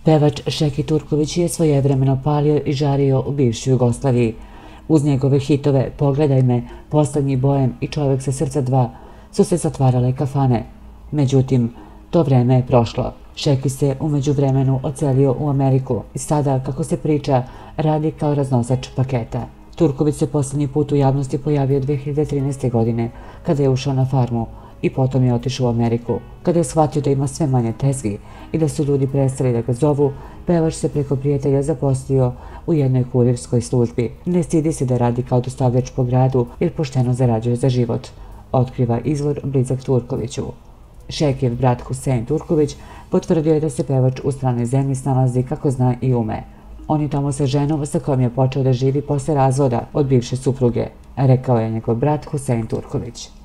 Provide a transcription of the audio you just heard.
Pevač Šeki Turković je svojevremeno palio i žario u bivšoj Jugoslaviji. Uz njegove hitove Pogledaj me, Poslednji bojem i Čovek sa srca 2 su se zatvarale kafane. Međutim, to vreme je prošlo. Šeki se u međuvremenu odselio u Ameriku i sada, kako se priča, radi kao raznosač paketa. Turković se poslednji put u javnosti pojavio 2013. godine, kada je ušao na farmu i potom je otišao u Ameriku. Kada je shvatio da ima sve manje tezgi i da su ljudi prestali da ga zovu, pevač se preko prijatelja zaposlio u jednoj kurirskoj službi. Ne stidi se da radi kao dostavljač po gradu jer pošteno zarađuje za život, otkriva izvor blizak Turkoviću. Šekijev brat Husein Turković potvrdio je da se pevač u stranoj zemlji snalazi kako zna i ume. On je tamo sa ženom sa kojom je počeo da živi posle razvoda od bivše supruge, rekao je njegov brat Husein Turković.